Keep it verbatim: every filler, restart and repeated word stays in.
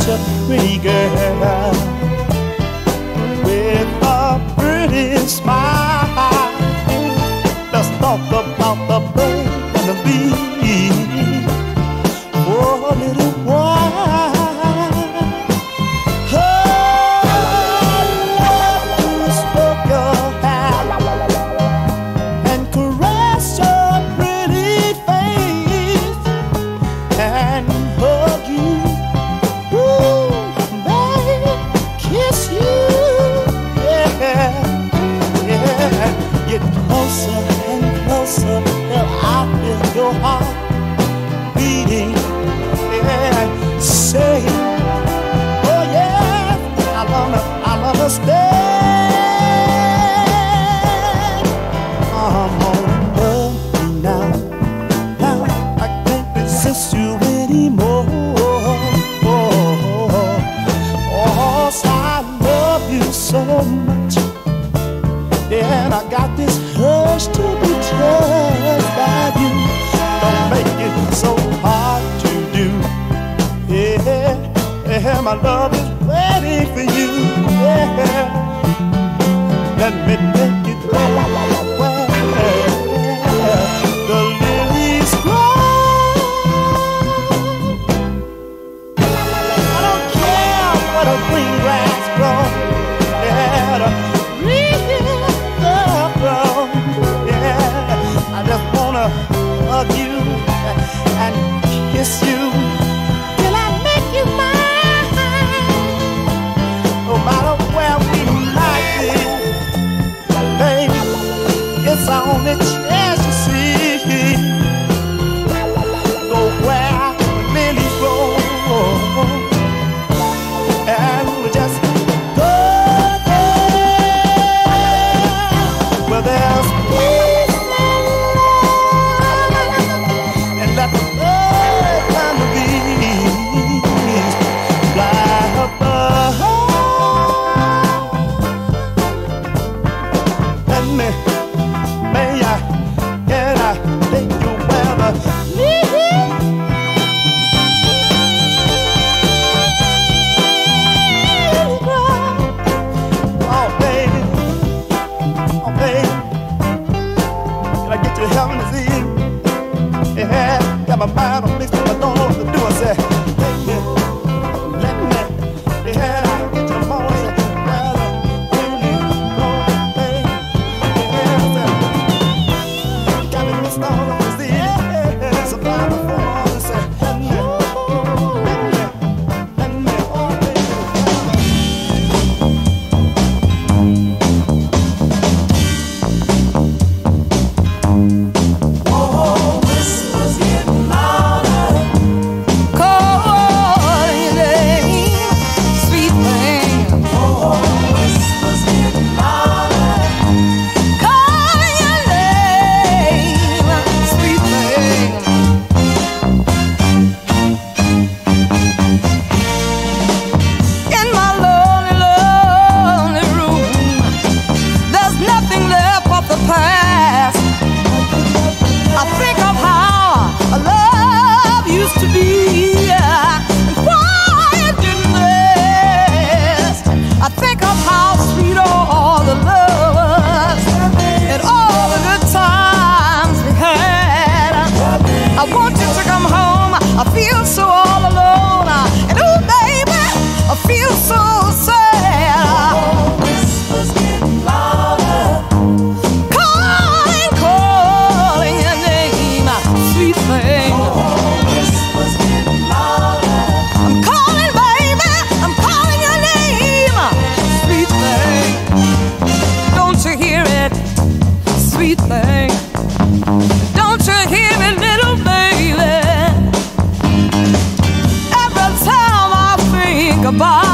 a pretty girl with a pretty smile. Let's talk about the bird and the bee for a little while. Closer and closer till I feel your heart beating, yeah, say, oh yeah, I wanna, I wanna stay. Come on, love me now, now I can't resist you anymore. Oh, oh, I love you so much. And I got this urge to be touched by you. Don't make it so hard to do. Yeah, yeah, my love is waiting for you. Yeah, let me make it right where the lilies grow. I don't care where the green grass grows. Yeah, the I just wanna hug you and kiss you till I make you mine. No matter where we might be, baby, it's our only chance to see. Go where the lilies grow, and we just go there where there's peace. Let the bird and the bees fly above. Let me, may I, can I take you where the leaves grow? Oh baby, oh baby, can I get you to heaven to see? Yeah, got my mind on mixed up, I don't know what to do. I said, let me, let me, yeah, I get your phone and say, well, really, go, baby. Yeah, I said, got me mixed up, I see, yeah, so fly before I say, let me, let me, let me, oh, baby. I feel so all alone, and oh baby, I feel so sad. Oh, whispers getting louder, calling, calling your name, sweet thing. Oh, whispers getting louder, I'm calling, baby, I'm calling your name, sweet thing. Don't you hear it, sweet thing? Don't you hear it, little baby? Every time I think about